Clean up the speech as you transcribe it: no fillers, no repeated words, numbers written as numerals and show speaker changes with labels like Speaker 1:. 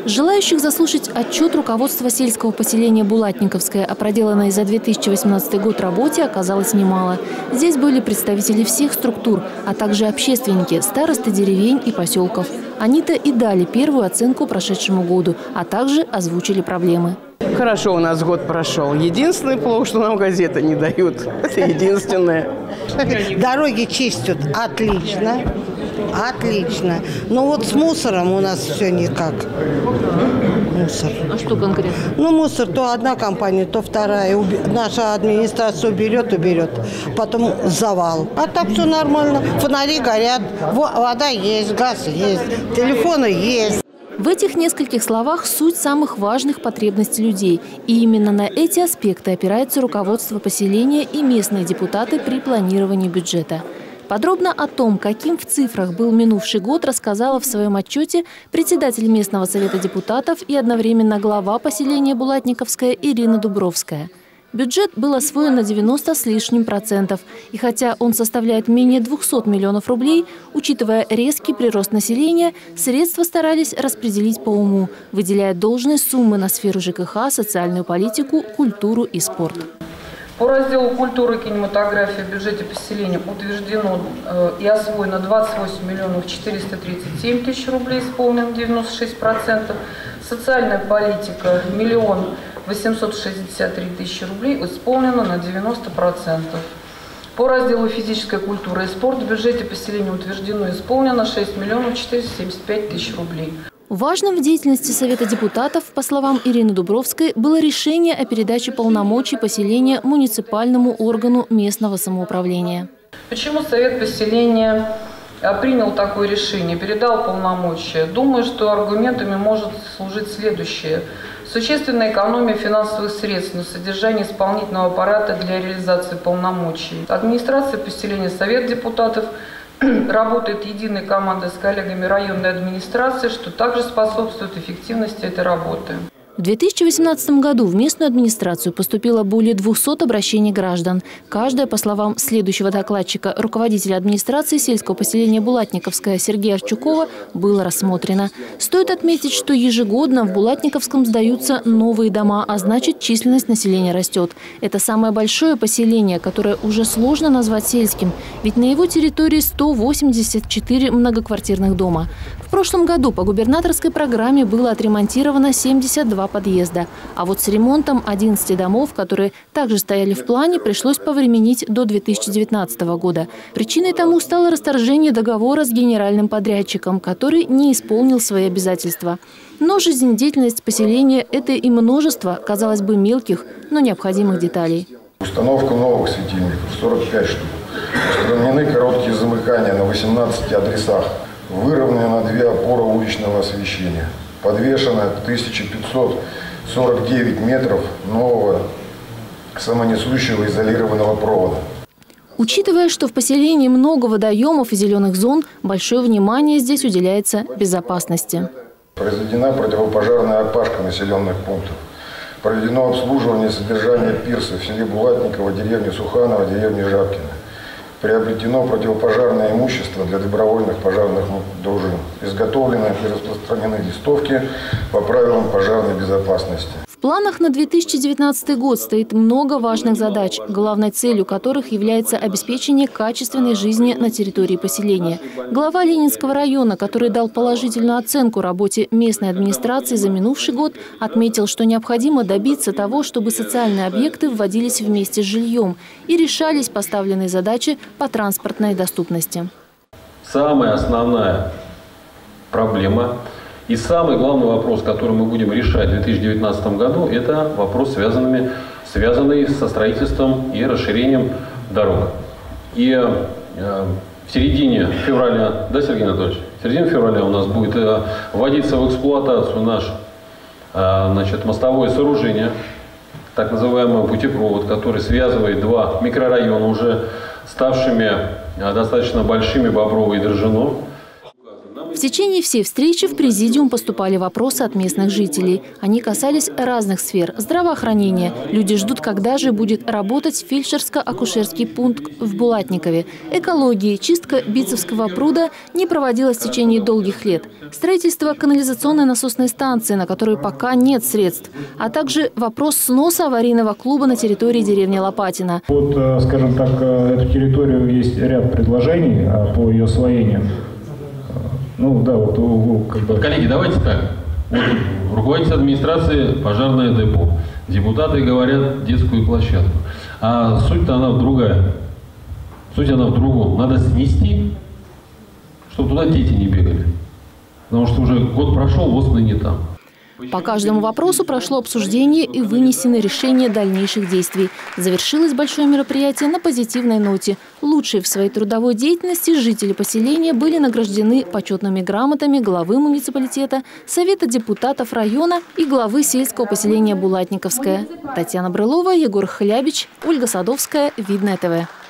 Speaker 1: Желающих заслушать отчет руководства сельского поселения Булатниковское о проделанной за 2018 год работе оказалось немало. Здесь были представители всех структур, а также общественники, старосты деревень и поселков. Они-то и дали первую оценку прошедшему году, а также озвучили проблемы.
Speaker 2: Хорошо у нас год прошел. Единственное плохо, что нам газеты не дают. Это единственное.
Speaker 3: Дороги чистят отлично. Отлично. Но вот с мусором у нас все никак. Мусор.
Speaker 1: А что конкретно?
Speaker 3: Ну, мусор то одна компания, то вторая. Наша администрация уберет. Потом завал. А так все нормально. Фонари горят, вода есть, газ есть, телефоны есть.
Speaker 1: В этих нескольких словах суть самых важных потребностей людей. И именно на эти аспекты опирается руководство поселения и местные депутаты при планировании бюджета. Подробно о том, каким в цифрах был минувший год, рассказала в своем отчете председатель местного совета депутатов и одновременно глава поселения Булатниковское Ирина Дубровская. Бюджет был освоен на 90 с лишним %. И хотя он составляет менее 200 миллионов рублей, учитывая резкий прирост населения, средства старались распределить по уму, выделяя должные суммы на сферу ЖКХ, социальную политику, культуру и спорт.
Speaker 4: По разделу культуры и кинематографии в бюджете поселения утверждено и освоено 28 миллионов 437 тысяч рублей, исполнено 96%. Социальная политика 1 863 тысячи рублей, исполнено на 90%. По разделу физическая культура и спорт в бюджете поселения утверждено и исполнено 6 миллионов 475 тысяч рублей.
Speaker 1: Важным в деятельности Совета депутатов, по словам Ирины Дубровской, было решение о передаче полномочий поселения муниципальному органу местного самоуправления.
Speaker 4: Почему Совет поселения принял такое решение, передал полномочия? Думаю, что аргументами может служить следующее. Существенная экономия финансовых средств на содержание исполнительного аппарата для реализации полномочий. Администрация поселения, Совет депутатов работает единой командой с коллегами районной администрации, что также способствует эффективности этой работы.
Speaker 1: В 2018 году в местную администрацию поступило более 200 обращений граждан. Каждое, по словам следующего докладчика, руководителя администрации сельского поселения Булатниковское Сергея Арчукова, было рассмотрено. Стоит отметить, что ежегодно в Булатниковском сдаются новые дома, а значит, численность населения растет. Это самое большое поселение, которое уже сложно назвать сельским, ведь на его территории 184 многоквартирных дома. В прошлом году по губернаторской программе было отремонтировано 72 подъезда. А вот с ремонтом 11 домов, которые также стояли в плане, пришлось повременить до 2019 года. Причиной тому стало расторжение договора с генеральным подрядчиком, который не исполнил свои обязательства. Но жизнедеятельность поселения – это и множество, казалось бы, мелких, но необходимых деталей.
Speaker 5: Установка новых светильников – 45 штук. Устранены короткие замыкания на 18 адресах. Выровнено 2 опоры уличного освещения. Подвешено 1549 метров нового самонесущего изолированного провода.
Speaker 1: Учитывая, что в поселении много водоемов и зеленых зон, большое внимание здесь уделяется безопасности.
Speaker 5: Произведена противопожарная опашка населенных пунктов. Проведено обслуживание и содержание пирса в селе Булатниково, деревне Суханово, деревне Жабкино. Приобретено противопожарное имущество для добровольных пожарных дружин. Изготовлены и распространены листовки по правилам пожарной безопасности.
Speaker 1: В планах на 2019 год стоит много важных задач, главной целью которых является обеспечение качественной жизни на территории поселения. Глава Ленинского района, который дал положительную оценку работе местной администрации за минувший год, отметил, что необходимо добиться того, чтобы социальные объекты вводились вместе с жильем и решались поставленные задачи по транспортной доступности.
Speaker 6: Самая основная проблема и самый главный вопрос, который мы будем решать в 2019 году, это вопрос, связанный со строительством и расширением дорог. И в середине февраля, да, Сергей Анатольевич, в середине февраля у нас будет вводиться в эксплуатацию наше мостовое сооружение, так называемый путепровод, который связывает 2 микрорайона, уже ставшими достаточно большими, Боброво и Дрожжино.
Speaker 1: В течение всей встречи в президиум поступали вопросы от местных жителей. Они касались разных сфер – здравоохранения. Люди ждут, когда же будет работать фельдшерско-акушерский пункт в Булатникове. Экологии, чистка Битцевского пруда не проводилась в течение долгих лет. Строительство канализационной насосной станции, на которую пока нет средств. А также вопрос сноса аварийного клуба на территории деревни Лопатино.
Speaker 7: Вот, скажем так, эту территорию есть ряд предложений по ее освоению. Ну да, вот.
Speaker 6: Коллеги, давайте так. Вот руководитель администрации пожарное депо. Депутаты говорят детскую площадку. А суть-то она другая. Суть она в другом. Надо снести, чтобы туда дети не бегали. Потому что уже год прошел, ВОС не там.
Speaker 1: По каждому вопросу прошло обсуждение и вынесены решения дальнейших действий. Завершилось большое мероприятие на позитивной ноте. Лучшие в своей трудовой деятельности жители поселения были награждены почетными грамотами главы муниципалитета, совета депутатов района и главы сельского поселения Булатниковское. Татьяна Брылова, Егор Хлябич, Ольга Садовская, Видное ТВ.